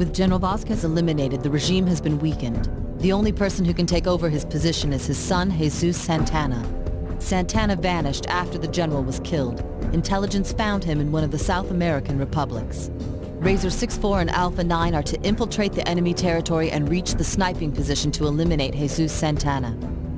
With General Vasquez eliminated, the regime has been weakened. The only person who can take over his position is his son, Jesus Santana. Santana vanished after the general was killed. Intelligence found him in one of the South American republics. Razor 6-4 and Alpha 9 are to infiltrate the enemy territory and reach the sniping position to eliminate Jesus Santana.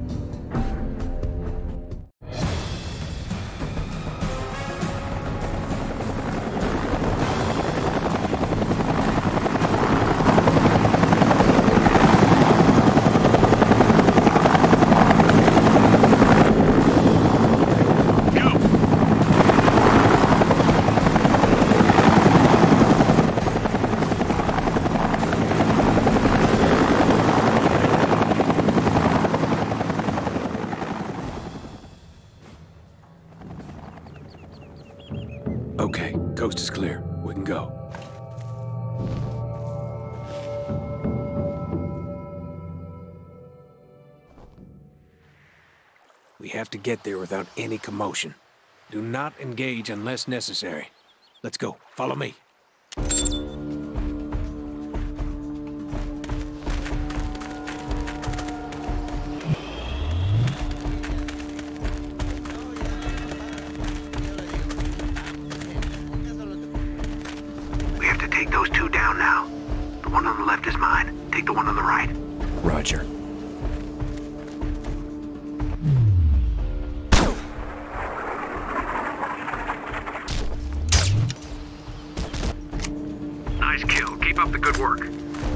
Okay, coast is clear. We can go. We have to get there without any commotion. Do not engage unless necessary. Let's go. Follow me. Take those two down now. The one on the left is mine. Take the one on the right. Roger. Nice kill. Keep up the good work.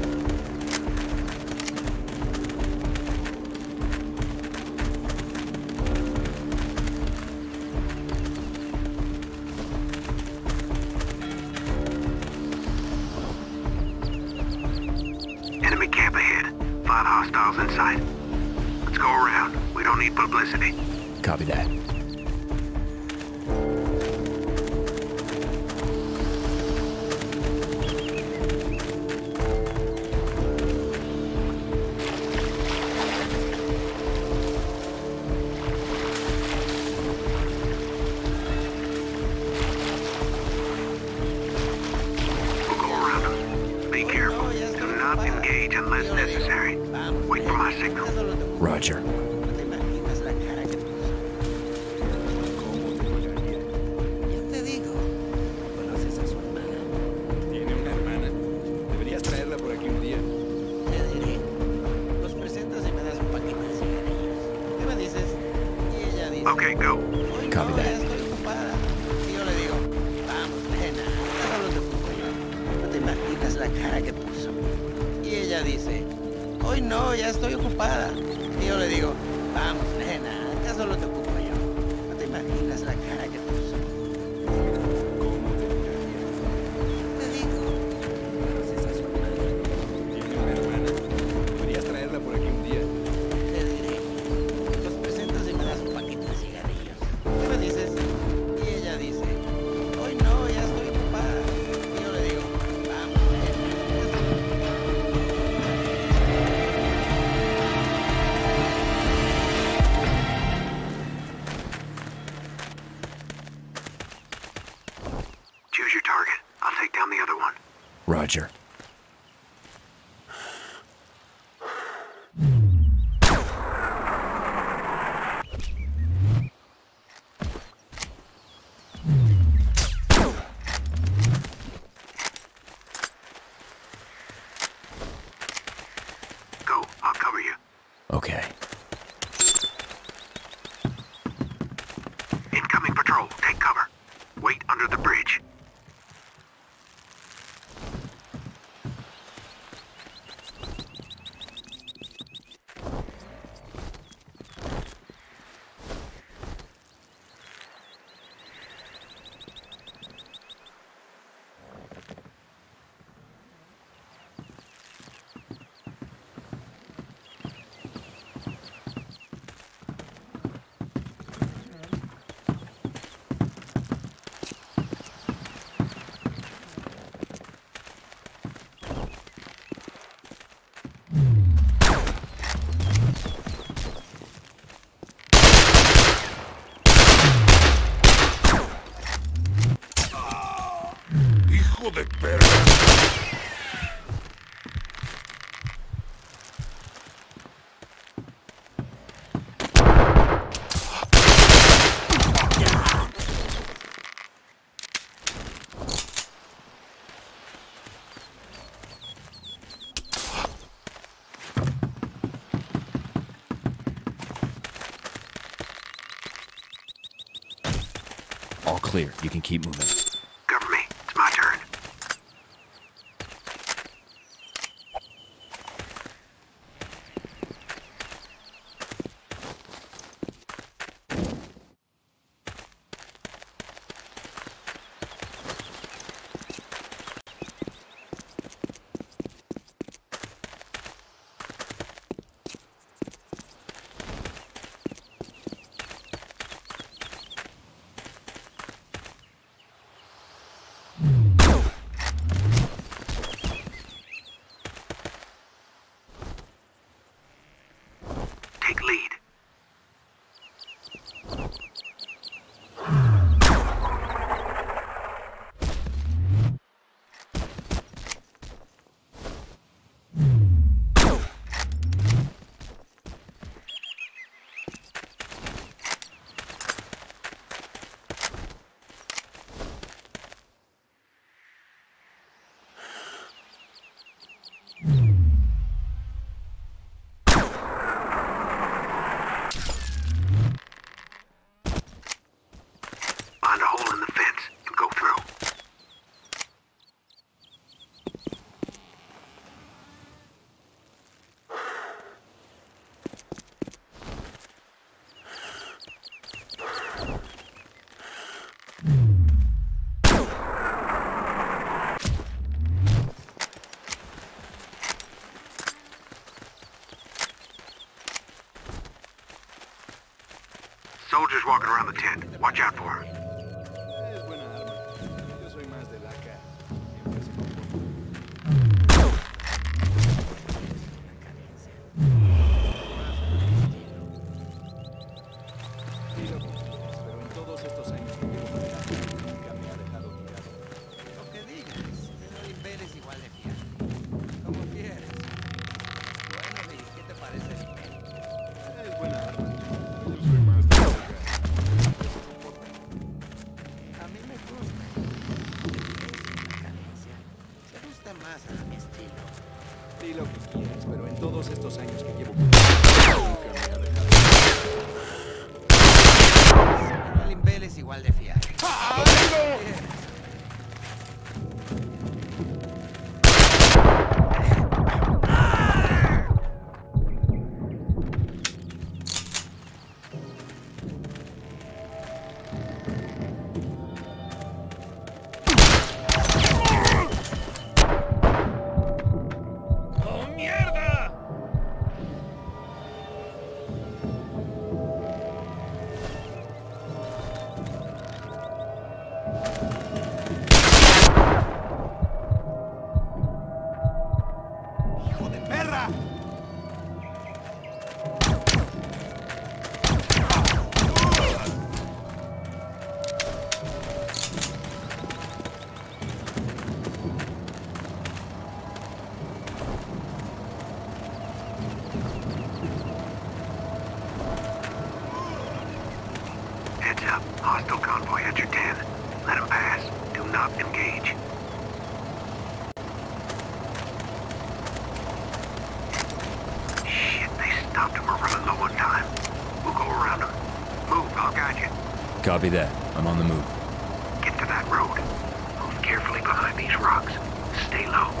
Enemy camp ahead. 5 hostiles in sight. Let's go around. We don't need publicity. Copy that. Engage unless necessary. Wait for my signal. Roger. Okay, go. Copy that. Y ella dice, hoy no, ya estoy ocupada. Y yo le digo, vamos, nena, ya solo te ocupo yo. No te imaginas la cara que puso. ¿Cómo te te digo? Pero si esa es su hermana. Tiene una hermana. Deberías traerla por aquí un día. Te diré. Los presento si me das un paquete de cigarrillos. ¿Qué me dices? Y ella dice, hoy no, ya estoy ocupada. Y yo le digo, vamos, nena. Choose your target. I'll take down the other one. Roger. Go. I'll cover you. Okay. Incoming patrol. Take cover. Wait under the bridge. ¡Hijo de perra! All clear. You can keep moving. Cover me. It's my turn. Take lead. Find a hole in the fence and go through. Soldiers walking around the tent. Watch out for them. Es buena arma. Yo soy más de la cara. Siempre se pero en todos estos años que llevo manejando, nunca me ha dejado tirado. Lo que digas, pero el Imbel es igual de fiel. Como quieres. Bueno, ¿y qué te parece el Imbel? Es buena arma. Yo soy más de la cara. A mí me gusta. Es una cadencia. Se gusta más a mi estilo. Di lo que quieras, pero en todos estos años que llevo nunca me ha dejado tirado. Pero el Imbel es igual de fiel. ¡Hijo de perra! Heads up. Hostile convoy at your 10. Let them pass. Do not engage. Shit, they stopped and we're running low on time. We'll go around them. Move, I'll guide you. Copy that. I'm on the move. Get to that road. Move carefully behind these rocks. Stay low.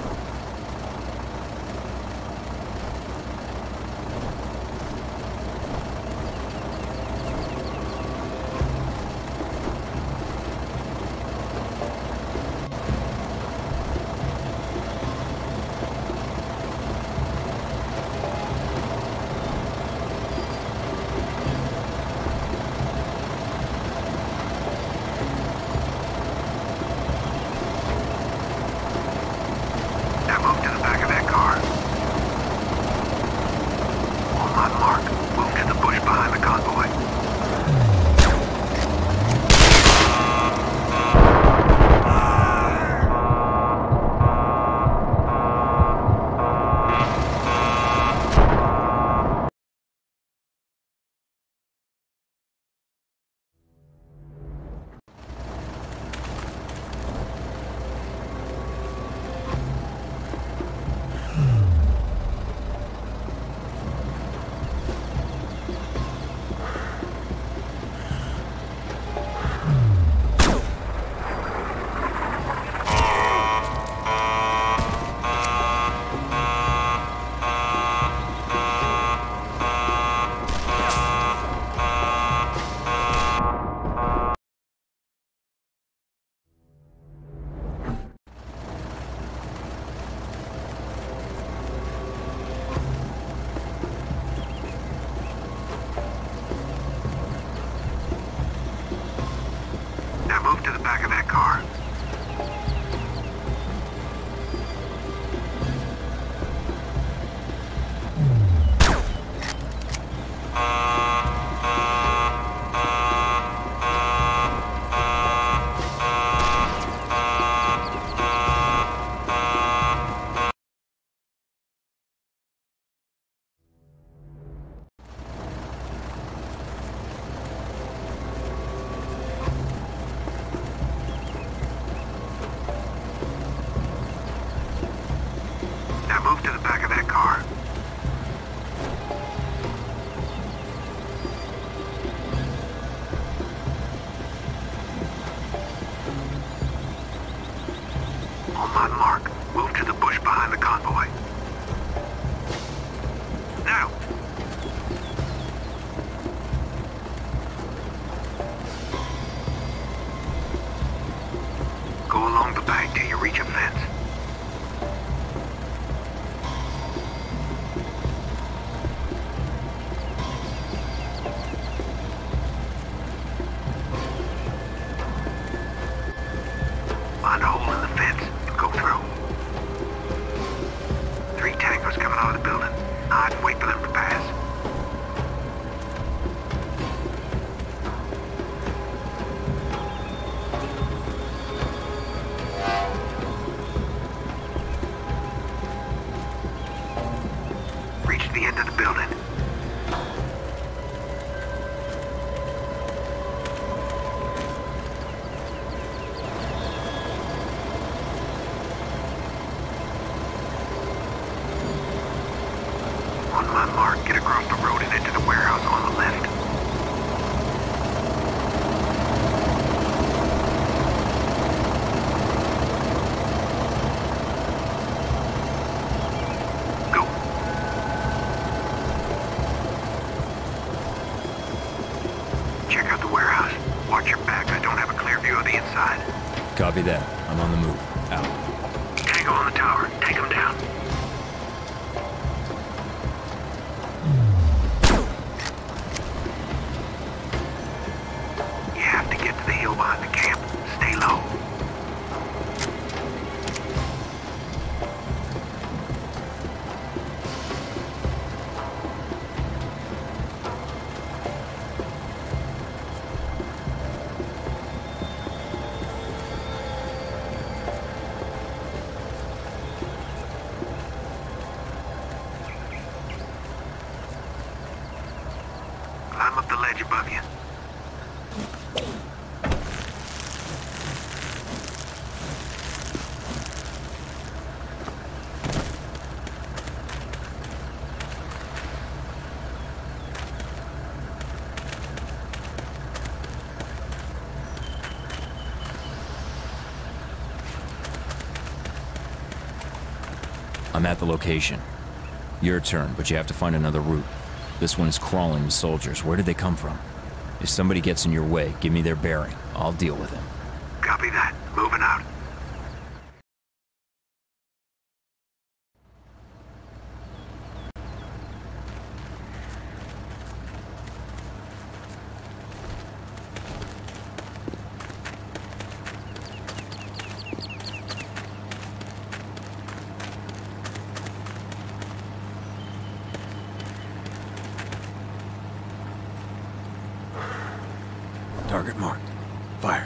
On my mark, move to the bush behind the convoy. Now! Go along the bank till you reach a fence. Find a hole in the fence and go through. 3 tankers coming out of the building. Hide and wait for them to pass. Reach the end of the building. On my mark, get across the road and into the warehouse on the left. Go. Check out the warehouse. Watch your back. I don't have a clear view of the inside. Copy that. I'm on the move. Out. Tango on the tower. Take him down. You have to get to the hill behind the camp. Stay low. Climb up the ledge above you. I'm at the location. Your turn, but you have to find another route. This one is crawling with soldiers. Where did they come from? If somebody gets in your way, give me their bearing. I'll deal with them. Copy that. Moving out. Target marked. Fire.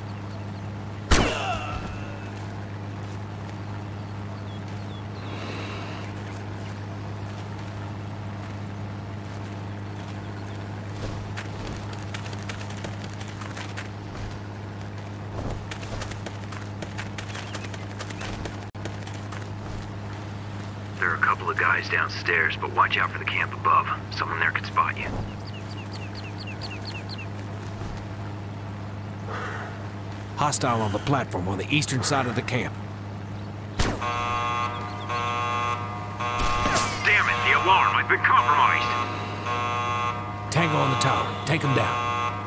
There are a couple of guys downstairs, but watch out for the camp above. Someone there could spot you. Hostile on the platform on the eastern side of the camp. Damn it, the alarm! I've been compromised! Tango on the tower. Take him down.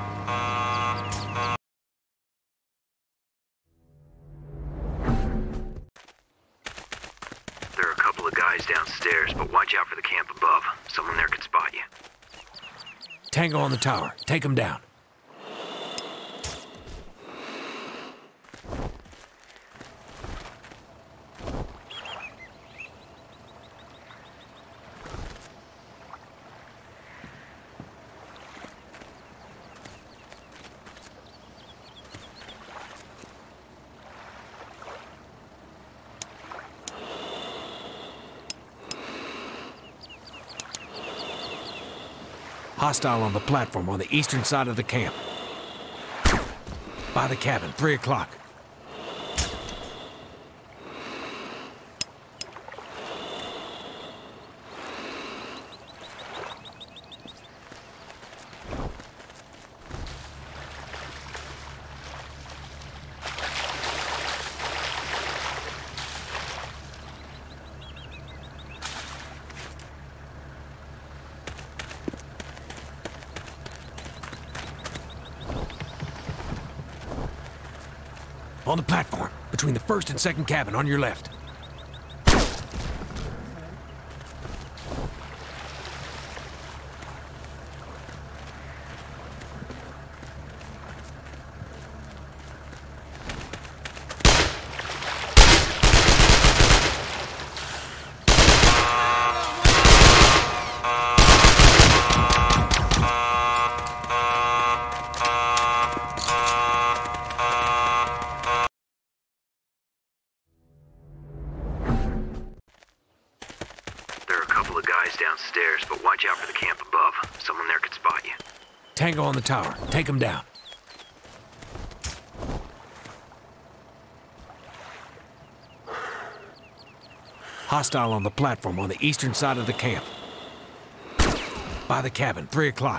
There are a couple of guys downstairs, but watch out for the camp above. Someone there could spot you. Tango on the tower. Take him down. Hostile on the platform on the eastern side of the camp. By the cabin, 3 o'clock. On the platform, between the first and second cabin on your left. Downstairs, but watch out for the camp above. Someone there could spot you. Tango on the tower. Take him down. Hostile on the platform on the eastern side of the camp. By the cabin, 3 o'clock.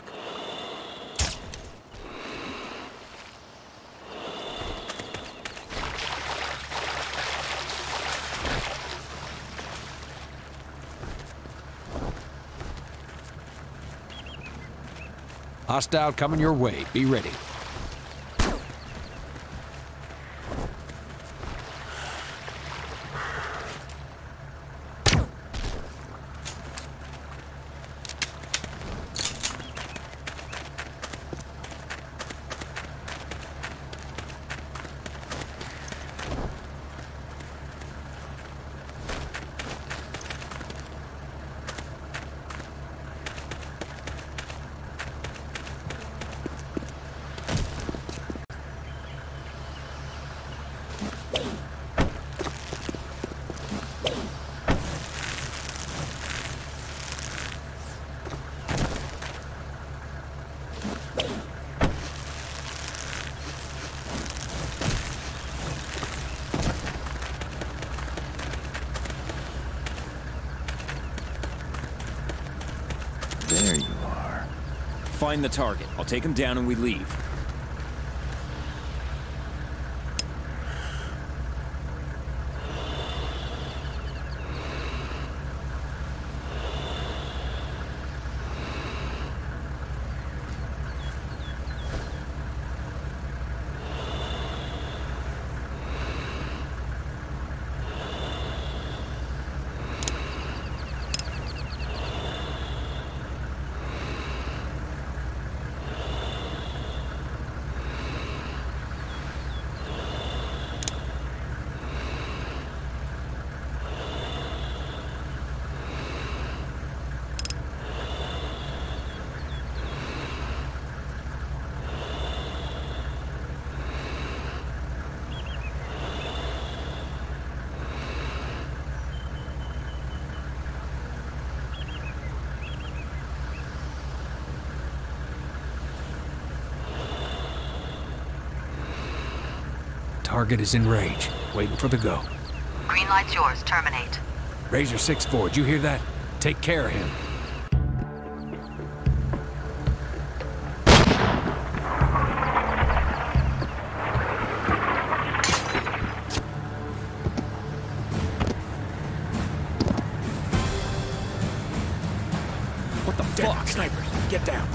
Hostile coming your way. Be ready. There you are. Find the target. I'll take him down and we leave. Target is in range, waiting for the go. Green light's yours. Terminate. Razor 6-4, did you hear that? Take care of him. What the fuck? Snipers, get down.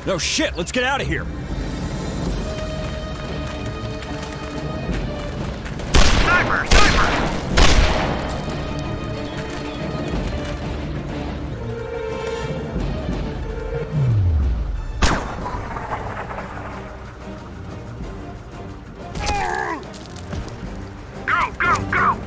No shit, let's get out of here! Sniper! Sniper! Go, go, go!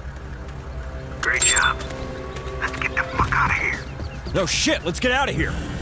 Great job. Let's get the fuck out of here. No shit, let's get out of here!